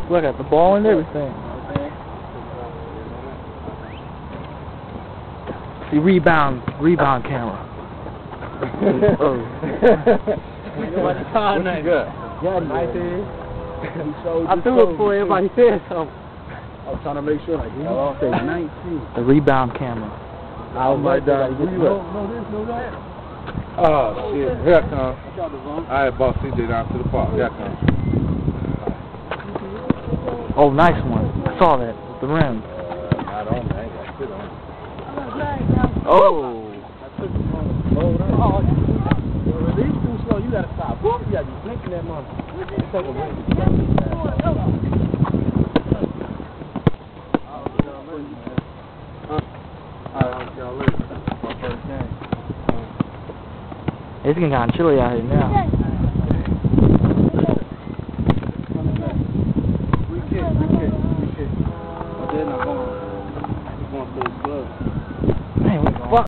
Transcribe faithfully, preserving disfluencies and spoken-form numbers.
Look at the ball and everything. The rebound, rebound camera. Oh. What you got? Yeah, nice. I threw it before everybody said something. I was trying to make sure, like, you know, say nineteen. The rebound camera. I was like, where you at? No, this, no, that. Oh, shit. Here I come. I had bought C J down to the park. Here I come. Oh, nice one. I saw that. The rim. Not on there. I ain't got shit on. Oh. Oh, these too slow. You gotta stop. You gotta be blinking that money. Take a break. It's getting kind of chilly out here now. We kick, we kick, we kick. But they're not going. They're going to the club. Man, what the fuck?